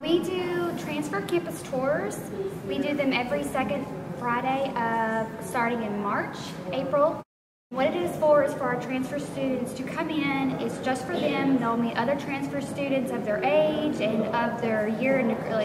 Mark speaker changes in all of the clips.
Speaker 1: We do transfer campus tours. We do them every second Friday starting in March, April. What it is for our transfer students to come in. It's just for them. They'll meet other transfer students of their age and of their year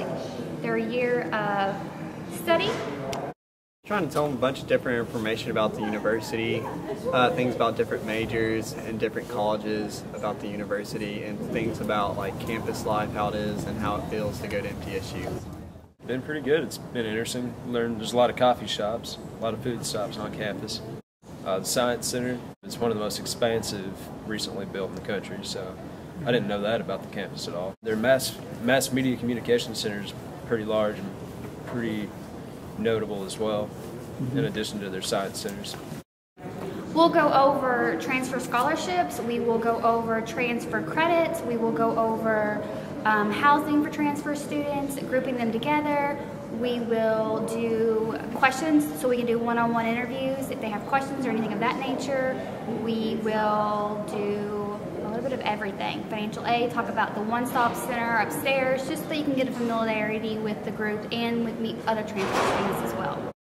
Speaker 1: of study.
Speaker 2: Trying to tell them a bunch of different information about the university, things about different majors and different colleges about the university, and things about like campus life, how it is, and how it feels to go to MTSU.
Speaker 3: Been pretty good. It's been interesting. Learned there's a lot of coffee shops, a lot of food stops on campus. The Science Center is one of the most expansive recently built in the country, so I didn't know that about the campus at all. Their mass media communication center is pretty large and pretty notable as well, in addition to their science centers.
Speaker 1: We'll go over transfer scholarships, we will go over transfer credits, we will go over housing for transfer students, grouping them together. We will do questions, so we can do one-on-one interviews if they have questions or anything of that nature. We will do a little bit of everything. Financial aid, talk about the one-stop center upstairs, just so you can get a familiarity with the group and meet other transfer students as well.